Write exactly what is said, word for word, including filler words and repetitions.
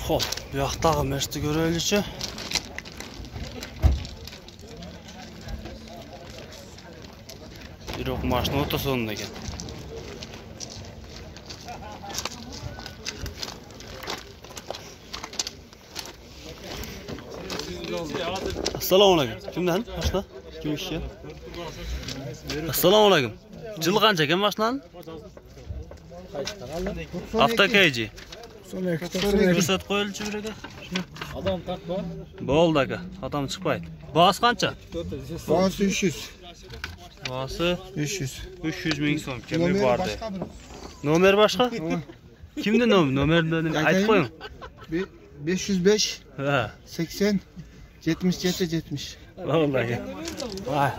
Hop, bu yoqdagi meshni ko'raylikchi. Biroq mashina o'rtasida ekan. Assalomu alaykum. Kimdan? Mashina? Kim ishi? Assalomu alaykum. Jil qancha ekan mashinani? Avtokayji. Ko'rsatib qo'yilchi bir aka. Adam taqva. Bo'ldi aka. Adam chiqmaydi. Bosi qancha? Bosi uch yuz. Bosi uch yuz. uch yuz ming so'm. Kimga bordi? Nomer boshqa? Kimda nomer? Nomerni aytib qo'ying. besh yuz besh Ha. sakson yetmish yetti yetmish. Bo'ldi aka. Voy.